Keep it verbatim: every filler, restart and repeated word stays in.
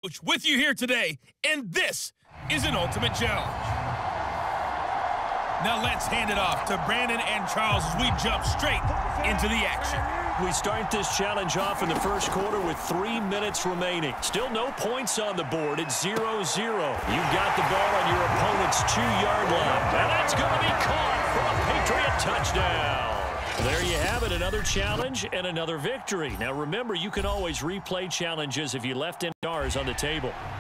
Coach with you here today, and this is an Ultimate Challenge. Now let's hand it off to Brandon and Charles as we jump straight into the action. We start this challenge off in the first quarter with three minutes remaining. Still no points on the board. It's zero zero. You've got the ball on your opponent's two-yard line. And that's going to be caught for a Patriot touchdown. There you have it, another challenge and another victory. Now remember, you can always replay challenges if you left any stars on the table.